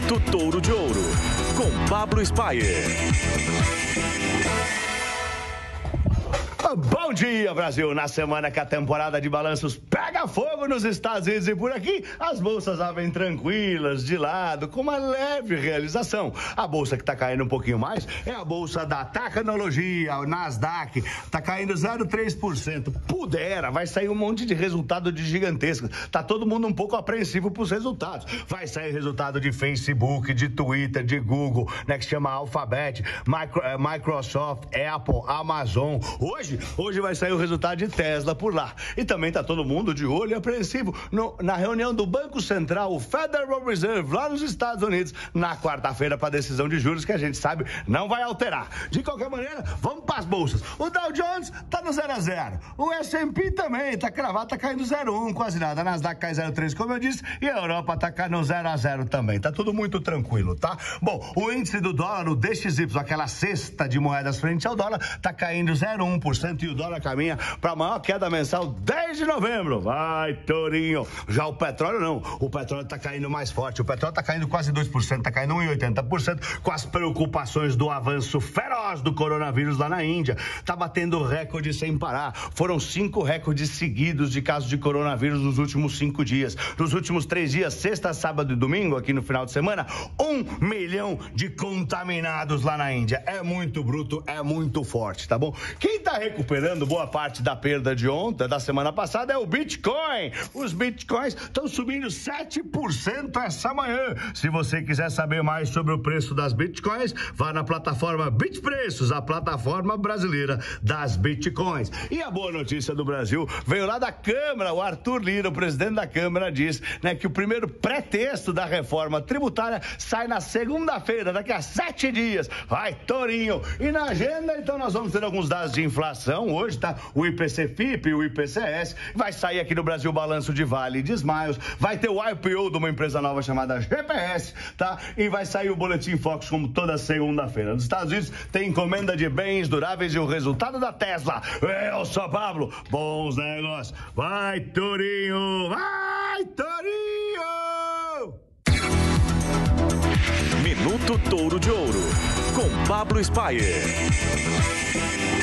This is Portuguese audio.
Minuto Touro de Ouro, com Pablo Spyer. Bom dia, Brasil! Na semana que a temporada de balanços pega fogo nos Estados Unidos e por aqui, as bolsas abrem tranquilas, de lado, com uma leve realização. A bolsa que está caindo um pouquinho mais é a bolsa da tecnologia, o Nasdaq, está caindo 0,3%. Pudera, vai sair um monte de resultado de gigantesco. Tá todo mundo um pouco apreensivo para os resultados. Vai sair resultado de Facebook, de Twitter, de Google, né, que se chama Alphabet, Microsoft, Apple, Amazon. Hoje vai sair o resultado de Tesla por lá. E também tá todo mundo de olho e apreensivo na reunião do Banco Central, o Federal Reserve, lá nos Estados Unidos, na quarta-feira para a decisão de juros, que a gente sabe não vai alterar. De qualquer maneira, vamos para as bolsas. O Dow Jones tá no 0 a 0. O S&P também tá cravado, tá caindo 0,1, quase nada. A Nasdaq cai 0,3, como eu disse, e a Europa tá caindo 0 a 0 também. Tá tudo muito tranquilo, tá? Bom, o índice do dólar, o DXY, aquela cesta de moedas frente ao dólar, tá caindo 0,1%. E o dólar caminha para a maior queda mensal desde novembro. Vai, Tourinho. Já o petróleo não. O petróleo está caindo mais forte. O petróleo está caindo quase 2%, está caindo 1,80% com as preocupações do avanço feroz do coronavírus lá na Índia. Está batendo recorde sem parar. Foram 5 recordes seguidos de casos de coronavírus nos últimos 5 dias. Nos últimos 3 dias, sexta, sábado e domingo, aqui no final de semana, 1 milhão de contaminados lá na Índia. É muito bruto, é muito forte, tá bom? Quem está recuperando boa parte da perda de ontem, da semana passada, é o Bitcoin. Os Bitcoins estão subindo 7% essa manhã. Se você quiser saber mais sobre o preço das Bitcoins, vá na plataforma Bitpreços, a plataforma brasileira das Bitcoins. E a boa notícia do Brasil veio lá da Câmara. O Arthur Lira, o presidente da Câmara, diz, né, que o primeiro pré-texto da reforma tributária sai na segunda-feira, daqui a 7 dias. Vai, Tourinho! E na agenda, então, nós vamos ter alguns dados de inflação. Hoje tá o IPC-FIP e o IPCS, vai sair aqui no Brasil o balanço de Vale e de Smiles, vai ter o IPO de uma empresa nova chamada GPS, tá? E vai sair o Boletim Focus como toda segunda-feira. Nos Estados Unidos tem encomenda de bens duráveis e o resultado da Tesla. Eu sou Pablo, bons negócios. Vai, Tourinho! Vai, Tourinho! Minuto Touro de Ouro, com Pablo Spyer.